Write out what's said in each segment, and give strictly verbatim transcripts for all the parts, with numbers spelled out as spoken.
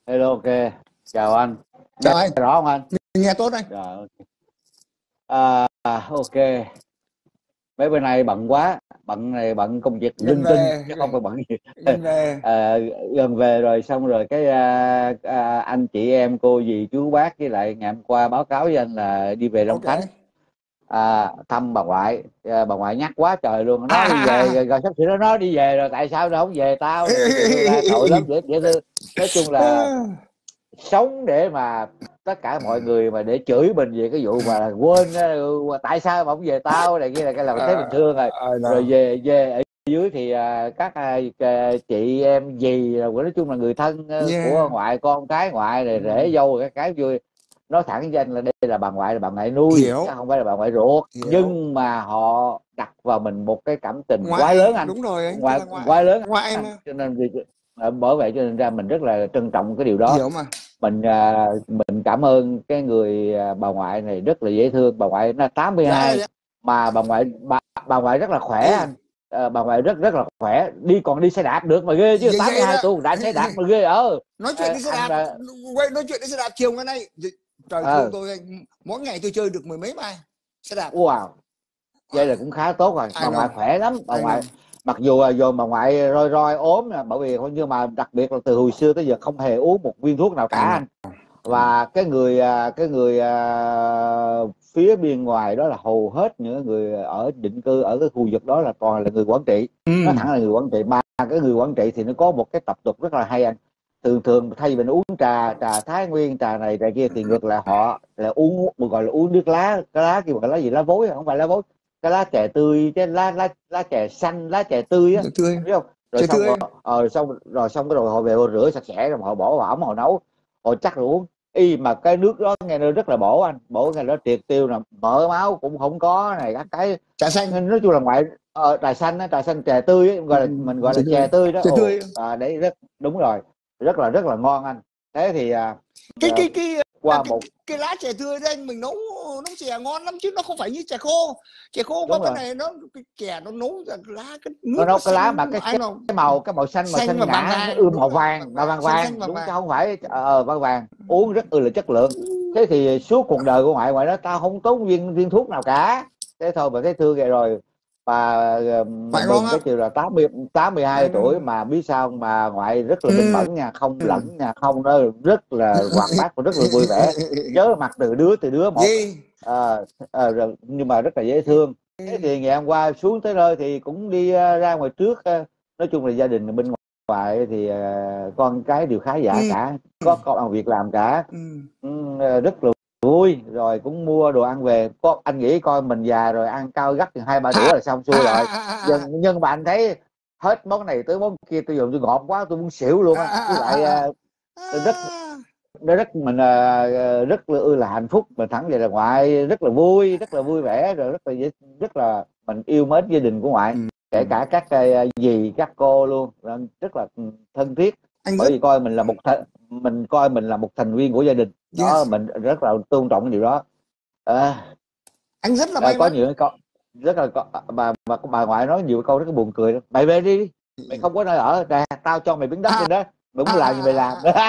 Hello, ok. Chào anh. Nghe Chào anh, rõ không anh? mình nghe tốt anh. Rồi, ok. À, ok. Mấy bữa nay bận quá. Bận này bận công việc Gần linh tinh về, chứ không phải bận gì. gần về. À, gần về rồi xong rồi cái à, à, anh chị em cô dì chú bác với lại ngày hôm qua báo cáo với anh là đi về Long Ok. Khánh, à, thăm bà ngoại. À, bà ngoại nhắc quá trời luôn, À, nó đi à, về à. rồi, rồi sắp sửa nó nói đi về rồi tại sao nó không về tao này cái kiểu ra tội lắm, dễ dễ thương. Nói chung là sống để mà tất cả mọi người mà để chửi mình về cái vụ mà quên uh, tại sao mà không về tao này kia là cái là mình thấy bình thường rồi. À, Rồi nào. về về ở dưới thì uh, các uh, chị em dì rồi nói chung là người thân uh, của Yeah. ngoại, con cái ngoại này, rể Ừ. dâu, cái cái vui. Nói thẳng danh là đây là bà ngoại, là bà ngoại nuôi chứ Hiểu, không phải là bà ngoại ruột, hiểu. nhưng mà họ đặt vào mình một cái cảm tình quá Ngoại, lớn anh. đúng rồi anh, tức Ngoại là ngoại. quá lớn Ngoại anh, mà. cho nên vì ờ, bởi vậy cho nên ra mình rất là trân trọng cái điều đó. Hiểu mà. Mình à, mình cảm ơn cái người à, bà ngoại này rất là dễ thương. Bà ngoại nó tám mươi Dạ, hai dạ. mà bà ngoại bà, bà ngoại rất là khỏe Ừ. anh. Ờ, bà ngoại rất rất là khỏe, đi còn đi xe đạp được mà ghê chứ. Vậy tám mươi vậy hai đó. tuổi đã xe đạp mà ghê. Ờ Nói chuyện Ờ, đi xe anh đạp, là quay nói chuyện đi xe đạp chiều ngày nay. Trời thương ờ tôi anh, mỗi ngày tôi chơi được mười mấy bài xe đạp. wow, vậy là cũng khá tốt rồi. I Bà ngoại know, khỏe lắm. Bà I know. ngoại mặc dù là dù bà ngoại roi roi ốm nè, bởi vì nhưng mà đặc biệt là từ hồi xưa tới giờ không hề uống một viên thuốc nào cả I know. anh. Và cái người à, cái người à, phía bên ngoài đó là hầu hết những người ở định cư ở cái khu vực đó là toàn là người Quảng Trị. Nó Ừ. thẳng là người Quảng Trị, mà cái người Quảng Trị thì nó có một cái tập tục rất là hay anh. Thường thường thay vì mình uống trà trà Thái Nguyên, trà này trà kia, thì ngược lại họ là uống, gọi là uống nước lá. Cái lá kêu gọi lá gì, lá vối, không phải lá vối, cái lá chè tươi, cái lá lá lá chè xanh, lá chè tươi á, Trời tươi, biết không? Rồi trời xong tươi. rồi ờ, xong rồi xong cái rồi họ về họ rửa sạch sẽ rồi họ bỏ vào ấm họ nấu, họ chắc rồi uống. Y mà cái nước đó nghe nó rất là bổ anh, bổ nghe nó triệt tiêu, là mỡ máu cũng không có này, các cái Trà xanh. nói chung là ngoại ờ, trà xanh á, trà xanh chè tươi ấy, Ừ. gọi là mình gọi là Trời tươi, chè tươi đó. trời Ồ tươi. à, đấy rất đúng rồi, rất là rất là ngon anh. Thế thì à, cái à, cái cái cái qua cái, một cái lá chè tươi đấy anh, mình nấu nấu chè ngon lắm chứ nó không phải như chè khô. Chè khô có đúng cái rồi, này nó cái chè nó nấu ra lá, cái nó nước nó đâu cái lá mà xanh cái ai cái, nào cái màu cái màu xanh, màu xanh xanh và vàng ngã, nó vàng, ươm đúng màu rồi, vàng vàng mà vàng, vàng xanh xanh vàng vàng đúng chứ vàng. không phải ờ vàng vàng, uống rất là chất lượng. Thế thì suốt cuộc đời của ngoại, ngoại đó tao không tốn viên viên thuốc nào cả. Thế thôi mà thấy thương vậy rồi. Và ờ, Ngoại mừng ngon mừng lắm. cái chiều là tám mươi tám mươi hai Ai đâu. tuổi mà biết sao mà ngoại rất là minh Ừ. mẫn nha, không lẫn nha, không đó, rất là hoạt bát và rất là vui vẻ. Nhớ mặt từ đứa từ đứa một. Gì. Ờ, ờ, rồi, nhưng mà rất là dễ thương. Thế thì ngày hôm qua xuống tới nơi thì cũng đi ờ, ra ngoài trước. ờ, nói chung là gia đình bên ngoài thì ờ, con cái đều khá giả Ừ. cả, có công ăn việc làm cả. Ừ. Ừ, ờ, rất là vui. Rồi cũng mua đồ ăn về, có anh nghĩ coi mình già rồi ăn cao gấp chừng hai ba đũa À, là xong à, xuôi rồi. à, nhưng à, nhưng mà anh thấy hết món này tới món kia, tôi dùng tôi ngọt quá tôi muốn xỉu luôn à, á. Với à, lại à, ờ, rất à. nó rất mình ờ, rất là ư là hạnh phúc. Mình thẳng vậy là ngoại rất là vui, rất là vui vẻ, rồi rất là dễ- rất là mình yêu mến gia đình của ngoại, Ừ. kể cả các ờ, dì các cô luôn. Nên rất là thân thiết, Anh bởi rất vì coi mình là một th- mình coi mình là một thành viên của gia đình đó, yes, mình rất là tôn trọng cái điều đó. Ờ, anh rất là ờ, may có mắn. nhiều cái câu rất là có- bà bà bà ngoại nói nhiều câu rất là buồn cười đó. Mày về đi, mày không có nơi ở nè, tao cho mày miếng đất À, trên đó, mày à, muốn làm gì mày làm. à, à,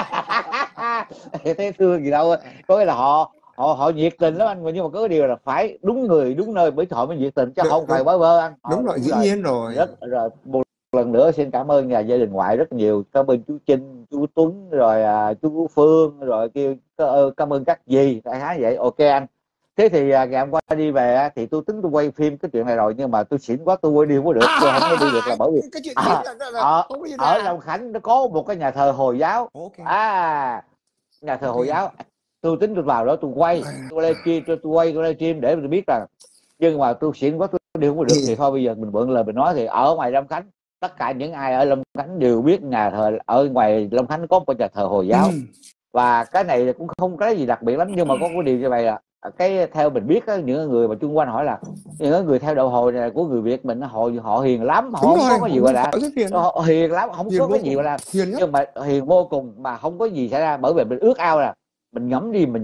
Thấy thương gì đâu. Có nghĩa là họ họ họ nhiệt tình lắm anh, nhưng mà có cái điều là phải đúng người đúng nơi mới họ mới nhiệt tình, chứ đúng, không phải đúng, bơ vơ anh. Họ đúng rồi, đúng dĩ rồi. nhiên rồi. Rất rồi một lần nữa xin cảm ơn nhà gia đình ngoại rất nhiều. Cảm ơn chú Trinh, chú Tuấn, rồi à, chú Phương, rồi kêu cảm ơn các dì, đại khái vậy. Ok anh. Thế thì à, ngày hôm qua đi về á, thì tôi tính tôi quay phim cái chuyện này rồi, nhưng mà tôi xỉn quá, tôi quay đi không có À, được. Tôi không có đi được à, là à, bởi vì cái chuyện diễn à, là, là, là ở không có gì ở ra. Long Khánh nó có một cái nhà thờ Hồi giáo. Ok, À, nhà thờ ok. Hồi giáo. Tôi tính tôi vào đó tôi quay, tôi livestream, tôi, tôi quay tôi livestream để tôi biết là, nhưng mà tôi xỉn quá, tôi đi không có được. Thì thôi bây giờ mình mượn lời mình nói, thì ở ngoài Long Khánh, tất cả những ai ở Long Khánh đều biết nhà thờ ở ngoài Long Khánh có một nhà thờ Hồi giáo. Ừ. Và cái này cũng không có gì đặc biệt lắm, nhưng mà có cái điều như vậy là cái theo mình biết á, những người mà chung quanh hỏi là những người theo đạo Hồi này của người Việt mình, họ họ hiền lắm, họ Đúng không rồi, có cái họ, gì gọi là, họ rất hiền, họ hiền lắm, không hiền có vô cái gì gọi cùng, là, hiền nhất. nhưng mà hiền vô cùng mà không có gì xảy ra. Bởi vì mình ước ao là mình ngẫm đi mình ngẫm lại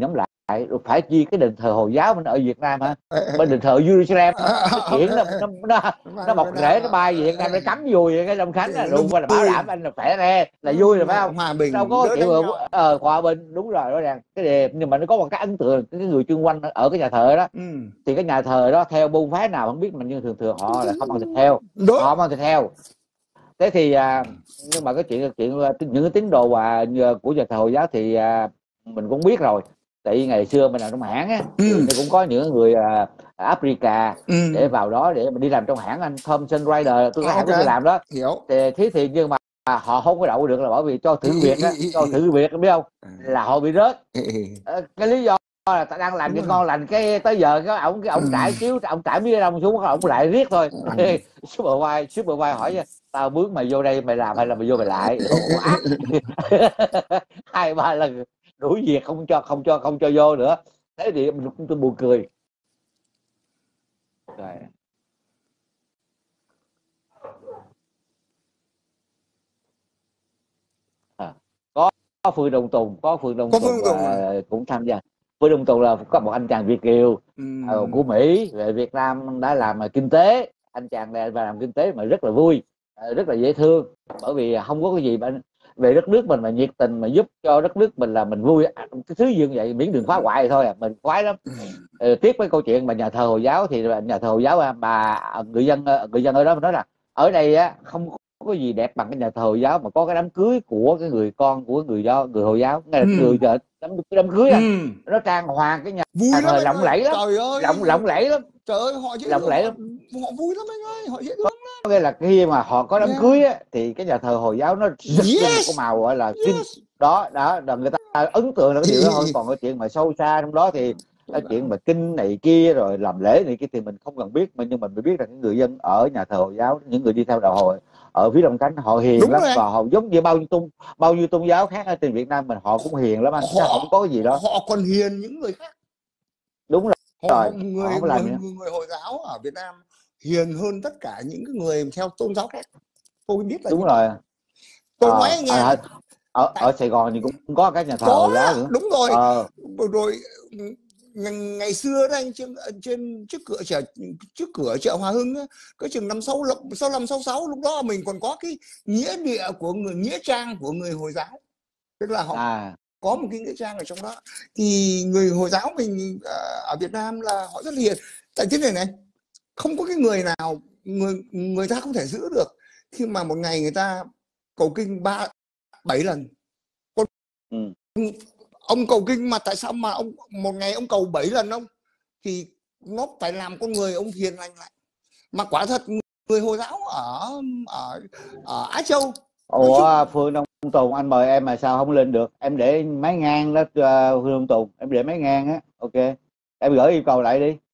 phải chi cái đền thờ Hồi giáo mình ở Việt Nam hả? Bên đền thờ Jerusalem nó chuyển nó nó nó, nó mọc rễ nó bay về Việt Nam để cắm vui vậy cái Long Khánh là luôn qua là bảo đảm anh là khỏe re là vui rồi phải không? Hòa bình Đâu có đỡ chịu đánh rồi nhau. ờ, hòa bình đúng rồi rõ ràng cái đề, nhưng mà nó có một cái ấn tượng cái người chung quanh ở cái nhà thờ đó. Ừ. Thì cái nhà thờ đó theo môn phái nào không biết mà nhưng thường thường họ là không ăn thịt heo, Đúng. họ không ăn thịt heo. Thế thì à, nhưng mà cái chuyện chuyện những cái tín đồ và của nhà thờ Hồi giáo thì à, mình cũng biết rồi, tại vì ngày xưa mình làm trong hãng á, Ừ. thì nó cũng có những người à, Africa Ừ. để vào đó để mình đi làm trong hãng. Anh Thomson Rider tôi có À, hãng của ok. tôi làm đó. Hiểu. Thì thế thì nhưng mà họ không có đậu được là bởi vì cho thử việc á, cho thử việc biết không là họ bị rớt. Ờ, cái lý do là ta đang làm Đúng cái rồi. ngon lành cái tới giờ cái ông cái ông trải chiếu ông trải miếng đông xuống ông lại riết thôi. Supervisor supervisor hỏi nha, tao bước mày vô đây mày làm hay là mày vô mày lại ác. Hai ba lần đuổi việc không cho không cho không cho vô nữa. Thế thì mình cũng tôi buồn cười rồi. À, có có Phương Đông Tùng có Phương Đông Có Tùng Phương Tùng à? uh, cũng tham gia. Phương Đông Tùng là có một anh chàng Việt kiều Ừ. uh, của Mỹ về Việt Nam đã làm uh, kinh tế. Anh chàng này và làm kinh tế mà rất là vui, uh, rất là dễ thương, bởi vì không có cái gì mà về đất nước mình mà nhiệt tình mà giúp cho đất nước mình là mình vui. Cái thứ gì vậy miễn đừng phá hoại thôi à, mình khoái lắm. Ừ, tiếp với câu chuyện mà nhà thờ Hồi giáo thì nhà thờ Hồi giáo bà người dân người dân ở đó nói là ở đây á không có gì đẹp bằng cái nhà thờ Hồi giáo mà có cái đám cưới của cái người con của người do người Hồi giáo, ngay là cái người đám, đám cưới anh Ừ. nó trang hoàng cái nhà Vui lắm thờ anh lộng ơi. lẫy lắm, Trời ơi. lộng lộng lẫy lắm, Trời ơi họ dễ lộng thương, lẫy họ, lắm. họ vui lắm anh ơi, họ dễ thương lắm. Có nghĩa là khi mà họ có đám Yeah. cưới á, thì cái nhà thờ Hồi giáo nó rực Yes. lên một cái màu gọi là kim. Yes. Đó đó là người ta ấn tượng là cái điều đó thôi, còn cái chuyện mà sâu xa trong đó thì cái chuyện mà kinh này kia rồi làm lễ này kia thì mình không cần biết, mà nhưng mình mới biết là những người dân ở nhà thờ Hồi giáo, những người đi theo đạo Hồi ở phía Long Khánh họ hiền Đúng lắm, rồi anh. và họ giống như bao nhiêu tôn bao nhiêu tôn giáo khác ở trên Việt Nam mình, họ cũng hiền lắm anh, chứ không Họ có cái gì đó. họ còn hiền những người khác. Đúng Họ, rồi, họ họ người không có người làm gì nữa. người Hồi giáo ở Việt Nam hiền hơn tất cả những cái người theo tôn giáo khác. Tôi biết là Đúng như vậy. rồi. Tôi nói Ờ, anh nghe ở, này. ở, Tại ở Sài Gòn thì cũng có các nhà thờ có Hồi giáo nữa. đúng rồi. Ờ. Rồi ngày, ngày xưa đó anh trên trên trước cửa chợ trước cửa chợ Hòa Hưng đó, cái chừng năm sáu sáu năm sáu sáu lúc đó mình còn có cái nghĩa địa của người, nghĩa trang của người Hồi giáo, tức là họ À. có một cái nghĩa trang ở trong đó. Thì người Hồi giáo mình ở Việt Nam là họ rất là hiền. Tại thế này này, không có cái người nào người người ta không thể giữ được khi mà một ngày người ta cầu kinh ba bảy lần. Còn Ừ. ông cầu kinh mà tại sao mà ông một ngày ông cầu bảy lần ông, thì nó phải làm con người ông hiền lành lại. Mà quả thật người Hồi giáo ở ở ở Á Châu. Ủa Phương Đông Tùng anh mời em mà sao không lên được, em để máy ngang đó. uh, Phương Đông Tùng em để máy ngang á. Ok em gửi yêu cầu lại đi.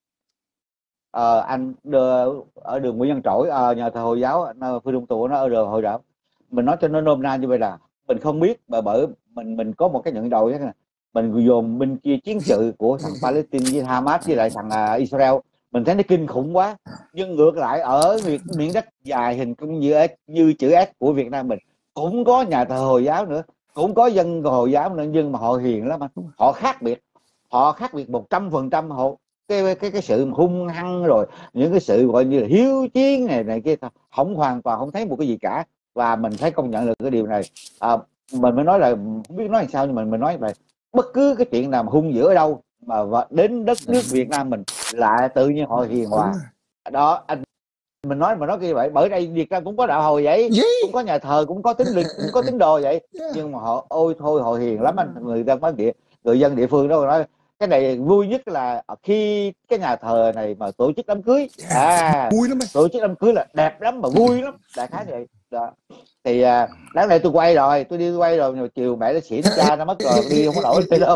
Ờ, anh đưa ở đường Nguyễn Văn Trỗi, ờ, nhà thờ Hồi giáo Phương Đông Tùng nó ở đường Hồi giáo. Mình nói cho nó nôm na như vậy là mình không biết, bởi bởi mình mình có một cái nhận đầu thế này, mình dồn bên kia chiến sự của thằng Palestine với Hamas với lại thằng uh, Israel, mình thấy nó kinh khủng quá. Nhưng ngược lại ở miền miền đất dài hình cũng như như chữ S của Việt Nam mình cũng có nhà thờ Hồi giáo nữa, cũng có dân Hồi giáo nữa, nhưng mà họ hiền lắm anh. Họ khác biệt, họ khác biệt một trăm phần trăm. Họ cái cái cái sự hung hăng rồi những cái sự gọi như là hiếu chiến này này kia không, hoàn toàn không thấy một cái gì cả. Và mình thấy công nhận được cái điều này. À, mình mới nói là không biết nói làm sao, nhưng mình mình nói vậy, bất cứ cái chuyện nào mà hung dữ ở đâu mà đến đất nước Việt Nam mình lại tự nhiên họ hiền hòa. Đó anh, mình nói mà nói như vậy, bởi đây Việt Nam cũng có đạo Hồi vậy, cũng có nhà thờ, cũng có tín lịch, cũng có tín đồ vậy, nhưng mà họ ôi thôi họ hiền lắm anh. Người dân nói địa người dân địa phương đó nói cái này vui nhất là khi cái nhà thờ này mà tổ chức đám cưới, à vui lắm tổ chức đám cưới là đẹp lắm mà vui lắm, đại khái vậy đó. Thì à, đáng lẽ tôi quay rồi, tôi đi quay rồi, nhưng mà chiều mẹ nó xỉn cha nó mất rồi, đi không có nổi đâu.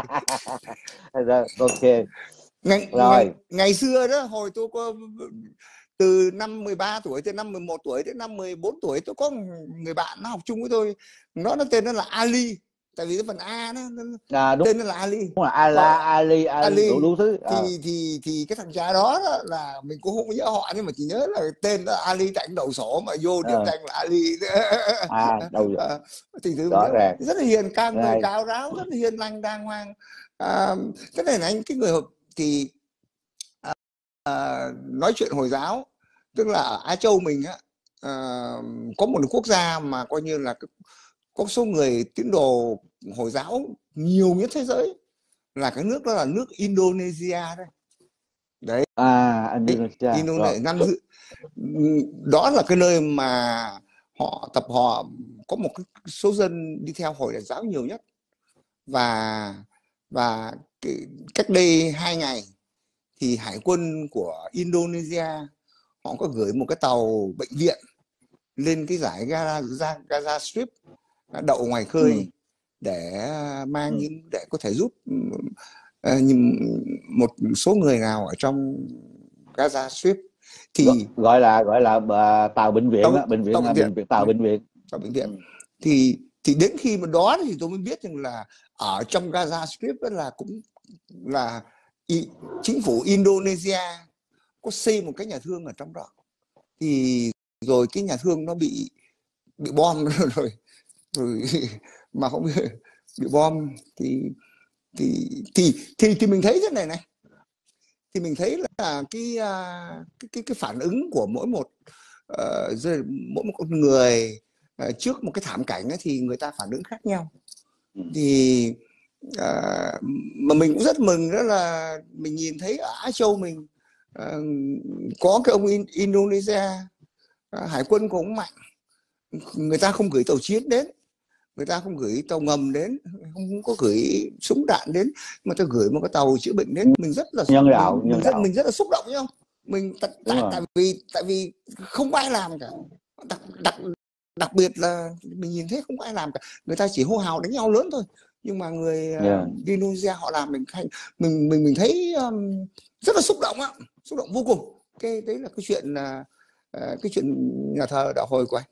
Rồi, ok ngày, rồi. ngày ngày xưa đó, hồi tôi có từ năm mười ba tuổi tới năm mười một tuổi đến năm mười bốn tuổi, tôi có người bạn nó học chung với tôi, nó nó tên nó là Ali, tại vì cái phần A nó, nó À, đúng, tên nó là Ali, đúng là Ala, Ali, Ali đủ, đủ thứ. À. thì thì thì cái thằng cha đó, đó là mình cũng không nhớ họ, nhưng mà chỉ nhớ là tên đó Ali, tại đầu sổ mà vô điểm danh là Ali. À đâu rồi. Thì thứ Rõ ràng rất là hiền, cao người này. cao ráo, rất là hiền lành đàng hoàng. À, thế này này anh, cái người thì à, à, nói chuyện Hồi giáo, tức là ở Á Châu mình á, à, có một quốc gia mà coi như là có số người tín đồ Hồi giáo nhiều nhất thế giới, là cái nước đó là nước Indonesia đấy. Đấy, À, Indonesia rồi. Indonesia năm dự, đó là cái nơi mà họ tập họ có một cái số dân đi theo Hồi giáo nhiều nhất. Và và cái, cách đây hai ngày thì hải quân của Indonesia họ có gửi một cái tàu bệnh viện lên cái giải Gaza, Gaza Strip đậu ngoài khơi, ừ. để mang những ừ. để có thể giúp uh, một số người nào ở trong Gaza Strip thì gọi, gọi là gọi là uh, tàu bệnh viện, tàu, đó, bệnh viện, tàu bệnh viện, bệnh viện tàu bệnh viện, tàu bệnh viện. Ừ. thì thì đến khi mà đó thì tôi mới biết rằng là ở trong Gaza Strip đó là cũng là y, chính phủ Indonesia có xây một cái nhà thương ở trong đó, thì rồi cái nhà thương nó bị bị bom rồi rồi mà không bị bom thì thì thì thì thì mình thấy thế này này, thì mình thấy là cái cái cái, cái phản ứng của mỗi một uh, mỗi một con người uh, trước một cái thảm cảnh ấy, thì người ta phản ứng khác nhau. Thì uh, mà mình cũng rất mừng đó là mình nhìn thấy ở Á Châu mình uh, có cái ông In Indonesia, uh, hải quân cũng mạnh, người ta không gửi tàu chiến đến, người ta không gửi tàu ngầm đến, không có gửi súng đạn đến, mà ta gửi một cái tàu chữa bệnh đến. Mình rất là nhân đạo, mình, nhân mình rất đạo. mình rất là xúc động, nhá. Mình tại tại, tại vì tại vì không ai làm cả, đặc đặc đặc biệt là mình nhìn thấy không ai làm cả, người ta chỉ hô hào đánh nhau lớn thôi, nhưng mà người yeah. uh, Indonesia họ làm mình mình mình mình thấy um, rất là xúc động á, xúc động vô cùng. Cái đấy là cái chuyện uh, uh, cái chuyện nhà thờ Đạo Hồi của anh.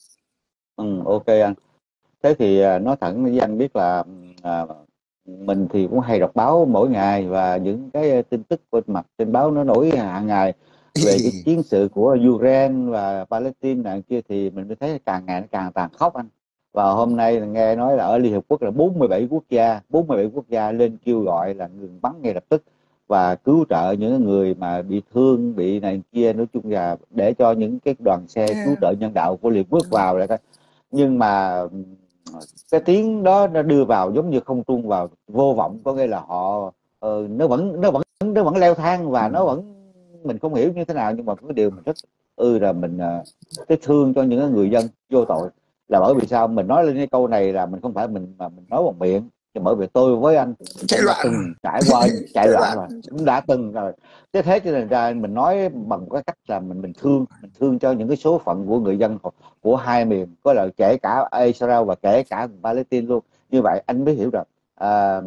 Ừ, ok anh. Thế thì nói thẳng với anh biết là à, mình thì cũng hay đọc báo mỗi ngày, và những cái tin tức bên mặt trên báo nó nổi hàng ngày về cái chiến sự của Ukraine và Palestine này kia, thì mình mới thấy càng ngày nó càng tàn khốc anh. Và hôm nay nghe nói là ở Liên Hợp Quốc là bốn mươi bảy quốc gia bốn mươi bảy quốc gia lên kêu gọi là ngừng bắn ngay lập tức và cứu trợ những người mà bị thương, bị này kia, nói chung là để cho những cái đoàn xe cứu trợ nhân đạo của Liên Hợp Quốc vào lại. Nhưng mà cái tiếng đó nó đưa vào giống như không trung vào vô vọng, có nghĩa là họ uh, nó vẫn nó vẫn nó vẫn leo thang và nó vẫn, mình không hiểu như thế nào, nhưng mà cái điều mình rất ư là mình uh, cái thương cho những người dân vô tội. Là bởi vì sao mình nói lên cái câu này là mình không phải mình mà mình nói bằng miệng, nhưng bởi vì tôi với anh chạy đã từng trải qua chạy loạn rồi, cũng đã từng rồi. Thế thế cho nên ra mình nói bằng cái cách là mình mình thương mình thương cho những cái số phận của người dân của hai miền, có là kể cả Israel và kể cả Palestine luôn. Như vậy anh mới hiểu rằng à,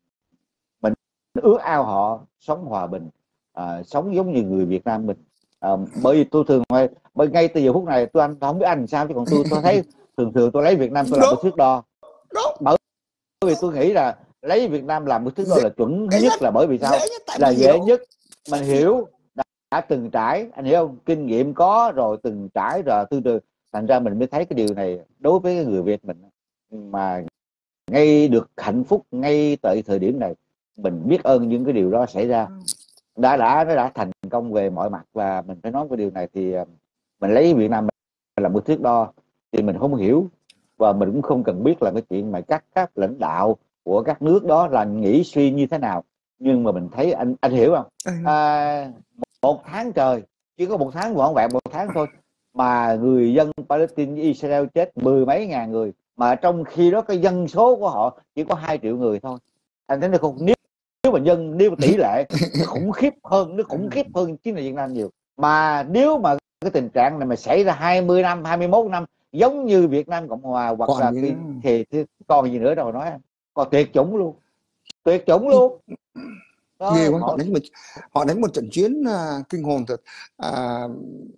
mình ước ao họ sống hòa bình, à, sống giống như người Việt Nam mình. À, bởi vì tôi thường hay, bởi ngay từ giờ phút này tôi anh không biết anh sao, chứ còn tôi tôi thấy thường thường tôi lấy Việt Nam tôi làm cái thước đo. Bởi vì tôi nghĩ là lấy Việt Nam làm cái thước đo là chuẩn nhất, nhất là bởi vì sao? Là dễ nhất, mình hiểu, đã, đã từng trải, anh hiểu không? Kinh nghiệm có rồi, từng trải rồi, từ từ thành ra mình mới thấy cái điều này đối với cái người Việt mình mà ngay được hạnh phúc ngay tại thời điểm này. Mình biết ơn những cái điều đó xảy ra, đã đã nó đã thành công về mọi mặt, và mình phải nói cái điều này. Thì mình lấy Việt Nam mình làm một thước đo thì mình không hiểu, và mình cũng không cần biết là cái chuyện mà các các lãnh đạo của các nước đó là nghĩ suy như thế nào. Nhưng mà mình thấy anh anh hiểu không? À, một tháng trời, chỉ có một tháng vỏn vẹn một tháng thôi mà người dân Palestine, Israel chết mười mấy ngàn người, mà trong khi đó cái dân số của họ chỉ có hai triệu người thôi. Anh thấy nó không, nếu nếu mà dân nếu mà tỷ lệ nó khủng khiếp hơn, nó khủng khiếp hơn chính là Việt Nam nhiều. Mà nếu mà cái tình trạng này mà xảy ra hai mươi năm, hai mươi mốt năm giống như Việt Nam Cộng Hòa hoặc còn là cái, thì, thì còn gì nữa đâu nói, còn tuyệt chủng luôn, tuyệt chủng luôn. Đó, ghê quá. Họ đánh một họ đánh một trận chiến uh, kinh hồn thật. Uh,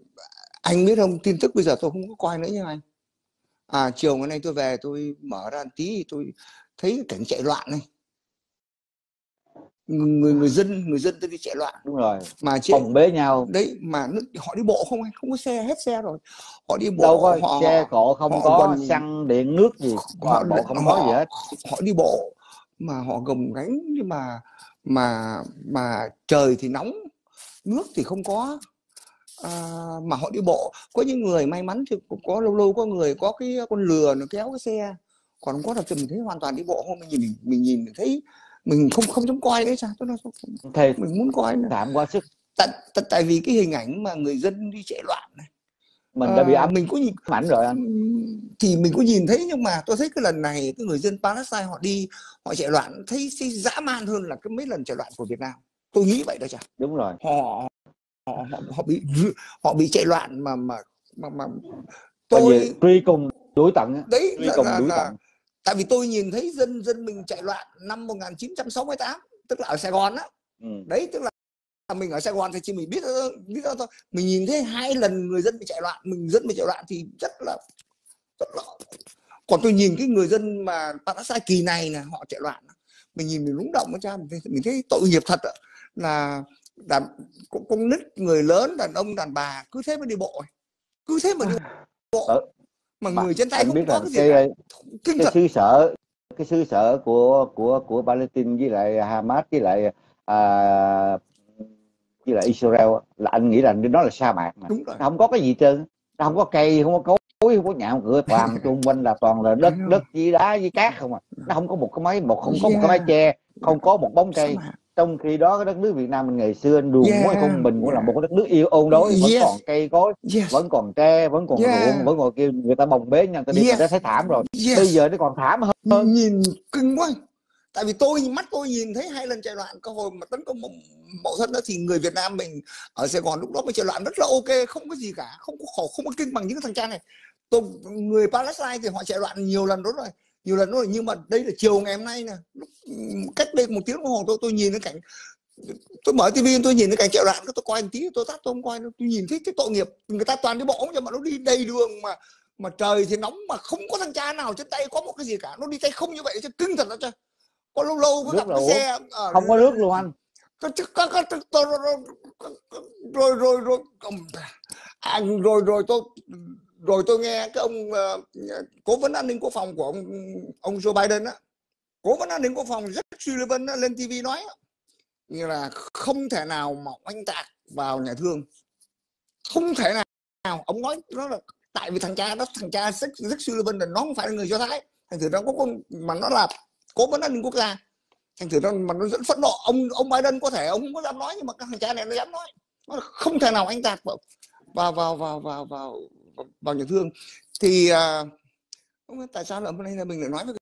anh biết không, tin tức bây giờ tôi không có coi nữa nha anh. À, chiều ngày nay tôi về tôi mở ra một tí thì tôi thấy cái cảnh chạy loạn này, người người dân người dân tôi đi chạy loạn. Đúng rồi, mà chạy phòng bế nhau đấy, mà họ đi bộ không anh, không có xe, hết xe rồi, họ đi bộ. Đâu có họ, xe cộ, không họ có còn xăng điện nước gì, toàn bộ không họ, có gì hết. Họ đi bộ mà họ gồng gánh, nhưng mà mà mà trời thì nóng, nước thì không có, à, mà họ đi bộ. Có những người may mắn thì cũng có, lâu lâu có người có cái con lừa nó kéo cái xe, còn có là mình thấy hoàn toàn đi bộ. Không, mình nhìn mình nhìn thấy mình không không dám coi đấy. Sao tôi nói Thì mình muốn coi nữa. thảm quá sức. Tại, tại tại vì cái hình ảnh mà người dân đi chạy loạn này, Mình đã bị à, ám mình có nhìn ảnh rồi anh. thì mình có nhìn thấy, nhưng mà tôi thấy cái lần này cái người dân Palestine họ đi họ chạy loạn thấy, thấy dã man hơn là cái mấy lần chạy loạn của Việt Nam. Tôi nghĩ vậy đó chả. Đúng rồi. Họ họ, họ, họ bị họ bị chạy loạn mà mà mà, mà Tôi tôi truy cùng đuổi tận, đấy truy là, cùng là, đuổi là tận. tại vì tôi nhìn thấy dân dân mình chạy loạn năm một nghìn chín trăm sáu mươi tám, tức là ở Sài Gòn á. Ừ. Đấy, tức là mình ở Sài Gòn thì chỉ mình biết biết thôi. Mình nhìn thấy hai lần người dân bị chạy loạn, mình dân bị chạy loạn thì rất là rất là. Còn tôi nhìn cái người dân mà Palestine kỳ này là họ chạy loạn, mình nhìn mình rung động với cha, mình thấy, mình thấy tội nghiệp thật đó. Là đàn cũng con nít, người lớn, đàn ông đàn bà cứ thế mà đi bộ, cứ thế mà đi bộ, Ở, mà mà người trên tay anh không biết có là cái gì cái cả. Kinh cái thật. xứ sở cái xứ sở của của của Palestine với lại Hamas với lại à, với lại Israel là anh nghĩ là nó là sa mạc mà. Đúng rồi. Nó không có cái gì trơn, nó không có cây, không có cối, không có nhà không cửa, toàn xung quanh là toàn là đất đất với đá với cát không à. Nó không có một cái máy một không có một cái mái che, không có một bóng cây. Trong khi đó cái đất nước Việt Nam mình ngày xưa anh đùa Yeah, muốn không, mình cũng yeah. là một cái đất nước yêu ôn đối, vẫn Yes. còn cây cối, Yes. vẫn còn tre, vẫn còn Yeah. ruộng, vẫn còn kêu người ta bồng bế nhau ta đi. Yes. Mà đã thấy thảm rồi. Yes. Bây giờ nó còn thảm hơn. Nhìn kinh quá. Tại vì tôi mắt tôi nhìn thấy hai lần chạy loạn, cái hồi mà tấn công mậu thân đó, thì người Việt Nam mình ở Sài Gòn lúc đó mới chạy loạn rất là ok, không có gì cả, không có khổ, không có kinh bằng những cái thằng cha này. Tôi, người Palestine thì họ chạy loạn nhiều lần đó rồi, nhiều lần đó rồi. Nhưng mà đây là chiều ngày hôm nay nè, cách đây một tiếng đồng hồ tôi tôi nhìn cái cảnh, tôi mở tivi tôi nhìn cái cảnh chạy loạn, tôi coi một tí tôi tắt, tôi không coi nữa. Tôi nhìn thấy cái tội nghiệp, người ta toàn đi bộ nhưng mà nó đi đầy đường, mà mà trời thì nóng, mà không có thằng cha nào trên tay có một cái gì cả, nó đi tay không như vậy chứ kinh thật đó chứ. Có lâu lâu có gặp cái xe không có nước luôn anh. Rồi rồi rồi à, rồi rồi tôi rồi tôi nghe cái ông uh, cố vấn an ninh quốc phòng của ông ông Joe Biden á, cố vấn an ninh quốc phòng Jake Sullivan lên ti vi nói như là không thể nào mà oanh tạc vào nhà thương, không thể nào. Ông nói nó là tại vì thằng cha đó, thằng cha Jake Sullivan là nó không phải là người Do Thái, thành thử nó có con mà nó là cố vấn an ninh quốc gia, thành thử nó mà nó rất phẫn nộ. Ông ông Biden có thể ông không có dám nói, nhưng mà các thằng cha này nó dám nói, nó là không thể nào anh tạc vào vào vào vào vào vào, vào nhà thương. Thì uh, tại sao là hôm nay là mình lại nói với